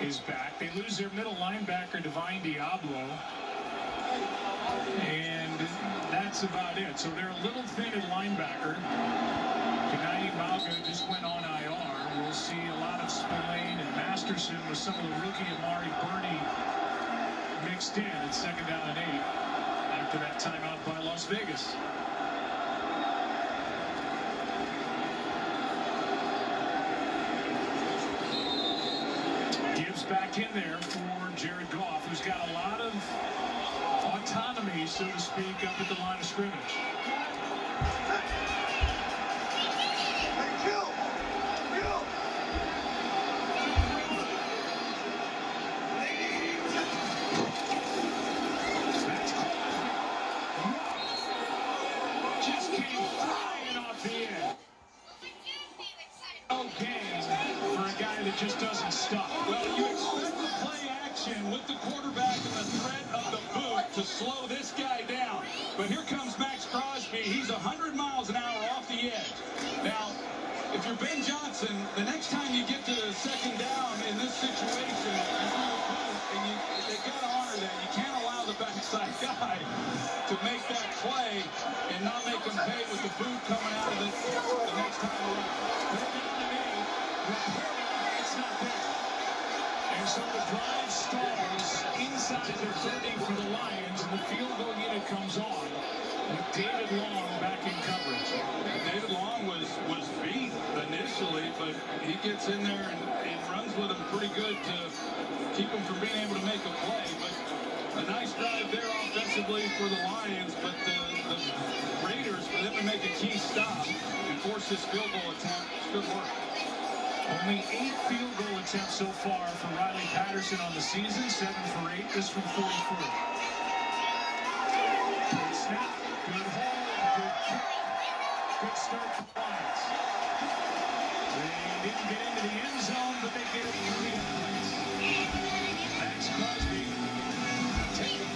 is back. They lose their middle linebacker, Divine Diablo. And that's about it. So they're a little thin at linebacker. Kanani Malga just went on IR. We'll see a lot of Spillane and Masterson with some of the rookie Amari Burney mixed in at 2nd down and 8 after that timeout by Las Vegas. Gibbs back in there for Jared Goff, who's got a lot of autonomy, so to speak, up at the line of scrimmage. Just came flying off the end. Okay, for a guy that just doesn't stop. Well, you expect the play action with the quarterback and the threat of the boot to slow this guy down. But here comes Max Crosby. He's 100 miles an hour off the edge. Now, if you're Ben Johnson, the next time you get to the 2nd down in this situation, they got to honor that. You can't allow the backside guy to make that play and not make him pay with the boot coming out of it the next time around. It's not there. And so the drive stalls inside their 30 for the Lions, and the field goal unit comes on with David Long back in coverage. David Long was beat initially, but he gets in there and runs with him pretty good to keep him from being able to make a play. But a nice drive there offensively for the Lions, but the Raiders, for them to make a key stop and force this field goal attempt, it's good work. Only 8 field goal attempts so far for Riley Patterson on the season, 7 for 8, this from 44. Good snap, good hold, good kick, good start for the Lions. They didn't get into the end zone, but they get it through the end. Max Crosby taking